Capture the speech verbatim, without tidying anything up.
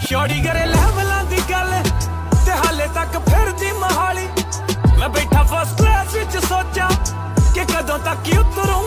ਚੌੜੀ ਕਰੇ ਲੈਵਲਾਂ ਦੀ ਗੱਲ ਤੇ ਹਾਲੇ ਤੱਕ ਫਿਰਦੀ ਮਹਾਲੀ। ਮੈਂ ਬੈਠਾ ਫਸਟ ਕਲਾਸ ਵਿੱਚ ਸੋਚਾਂ ਕਿ ਕਦੋਂ ਤੱਕ ਉਤਰੂ